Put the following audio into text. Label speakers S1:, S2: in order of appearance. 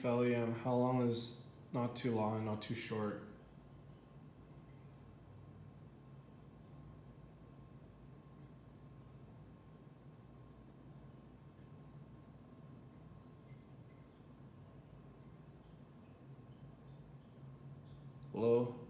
S1: epithelium, how long is not too long, not too short? Hello?